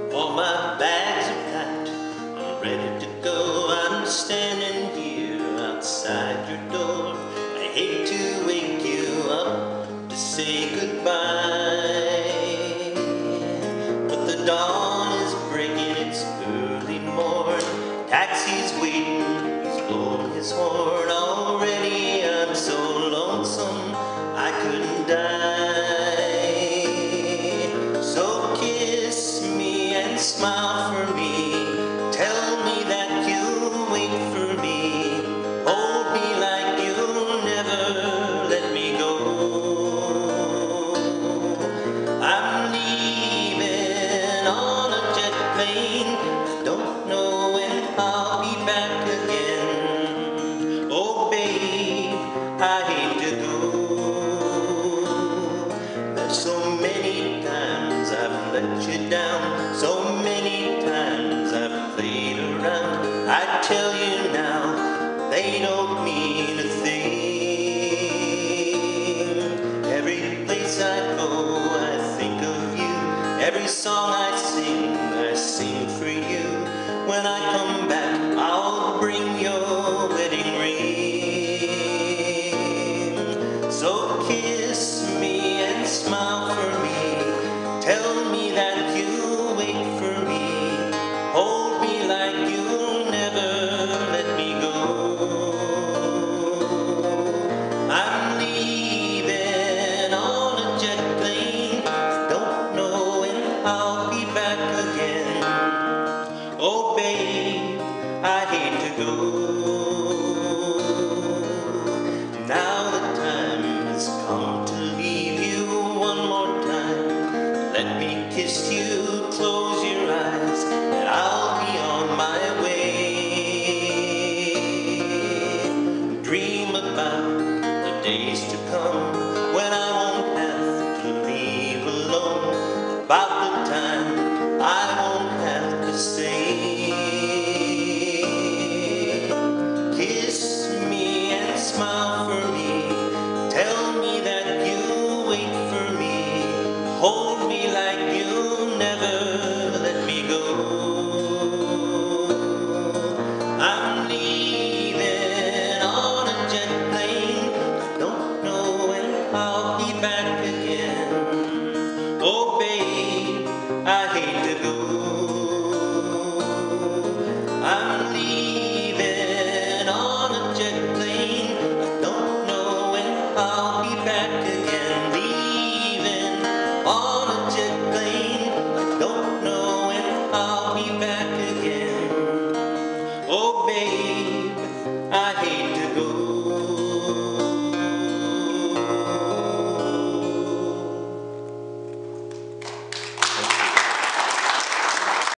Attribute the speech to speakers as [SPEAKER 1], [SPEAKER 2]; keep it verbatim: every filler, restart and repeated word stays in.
[SPEAKER 1] All my bags are packed, I'm ready to go. I'm standing here outside your door. I hate to wake you up to say goodbye, but the dawn is breaking, it's early morn. Taxi's waiting, he's blowing his horn. Already I'm so lonesome I couldn't die. So kiss me and smile for me, tell me that you'll wait for me, hold me like you'll never let me go. I'm leaving on a jet plane, I don't know when I'll be back again. Oh babe, I hate to go. There's so many times I've let you down, so many times I've played around. I tell you now, they don't mean a thing. Every place I go, I think of you. Every song I sing, I sing for you. When I come back, I'll bring your wedding ring. So kiss me and smile for me, tell me that you'll wait for me, hold me like you'll never let me go. I'm leaving on a jet plane, don't know when I'll be back again. Oh babe, I hate to go. Now the time has come to leave you one more time. Let me kiss you, close your eyes, and I'll be on my way. Dream about the days to come when I won't have to leave alone, about the time I won't have to say. Kiss me and smile for me, tell me that you'll wait for me, hold me like you'll never let me go. I'm leaving on a jet plane, don't know when I'll be back again. Oh babe, I hate to go. I'm leaving on a jet plane, I don't know when I'll be back again. Leaving on a jet plane, I don't know when I'll be back again. Oh babe,